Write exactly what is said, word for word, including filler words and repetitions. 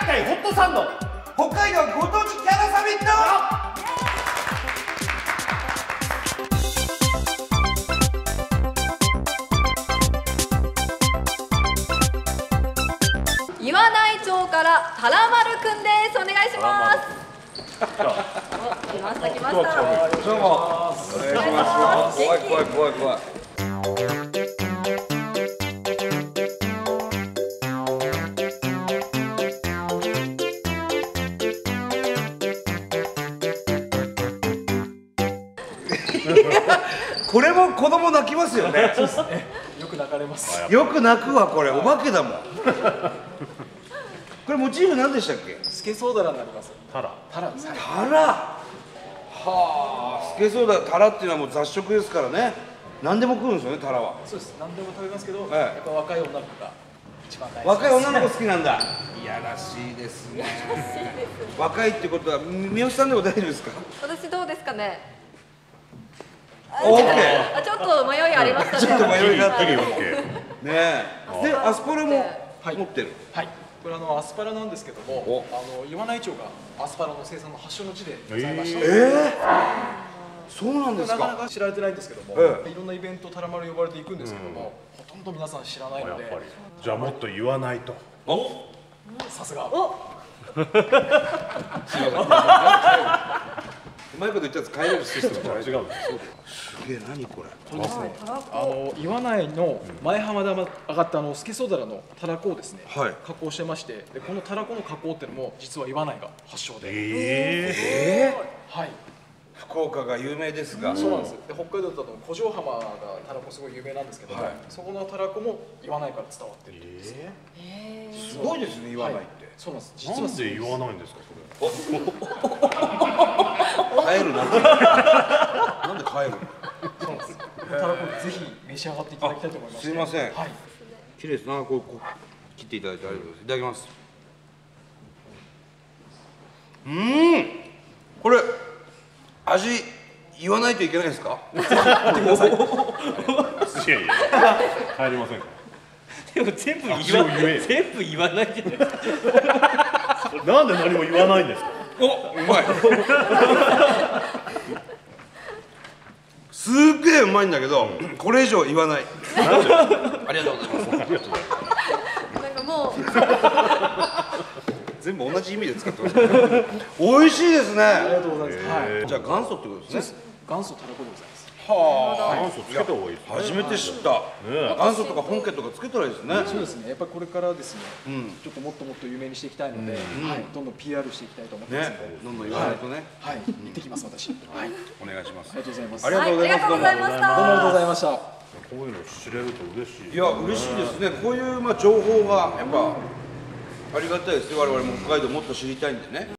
きたいホットサンド北海道ご当地キャラサミット。 岩内町からタラマルくんです。お願いします。来ました来ました。 どうもお願いします。怖い怖い怖い怖い。これも子供泣きますよね。 そうですね。よく泣かれます。 よく泣くわこれ、お化けだもん。これモチーフ何でしたっけ？ スケソウダラになります。 タラタラです。 タラ。はあ、スケソウダラ、タラっていうのはもう雑食ですからね。何でも食うんですよね、タラは。 そうです。何でも食べますけど、 はい、 やっぱ若い女の子が一番大好きです。 若い女の子好きなんだ。いやらしいですね。若いってことは三好さんでも大丈夫ですか？ 私どうですかね。 オッケー。 あ、ちょっと迷いありましたね。 ちょっと迷いがあったけど。ねえ。 で、アスパラも持ってる。 はい。これあのアスパラなんですけども、あの岩内町がアスパラの生産の発祥の地でございました。 ええ。そうなんですか。 なかなか知られてないんですけども、いろんなイベントタラマル呼ばれていくんですけども、ほとんど皆さん知らないので。 じゃあもっと言わないと。 お。さすが。 うまいこと言ったやつ帰れるシステムじゃない。違う。すげえ、何これ。 あの岩内の前浜で上がったあのスケソウダラのたらこをですね、加工してまして、でこのたらこの加工っていうのも実は岩内が発祥で。ええ。はい。 福岡が有名ですが。 そうなんです。で北海道だと古城浜がたらこすごい有名なんですけど、そこのたらこも岩内から伝わってるんです。 すごいですね、岩内って。 そうなんです。 実はなんで言わないんですかそれ。 帰るな。なんで帰るの？ そうなんです。たらこぜひ召し上がっていただきたいと思います。 すみません。 はい。 綺麗ですな。こう切っていただいてありがとうございます。いただきます。うん。これ味言わないといけないですか？ いやいや帰りませんか。 でも全部言わ全部言わないじゃないですか。 なんで何も言わないんですか。 お、うまい。すっげえうまいんだけど、これ以上言わない。ありがとうございます。 なんかもう全部同じ意味で使ってます。美味しいですね。ありがとうございます。はい。 じゃあ元祖ってことですね。 元祖たらこでございます。 はあ。元祖つけた方がいいですね。 初めて知った。元祖とか本家とかつけたらいいですね。 そうですね。やっぱりこれからですね、ちょっともっともっと有名にしていきたいので、はい、どんどん ピーアール していきたいと思ってますので、 どんどん言わないとね。 はい、行ってきます私。はい、 お願いします。 ありがとうございます。 ありがとうございます。 どうもありがとうございました。 どうもありがとうございました。 こういうの知れると嬉しい。 いや嬉しいですね。こういうまあ情報がやっぱありがたいですね。我々も北海道もっと知りたいんでね。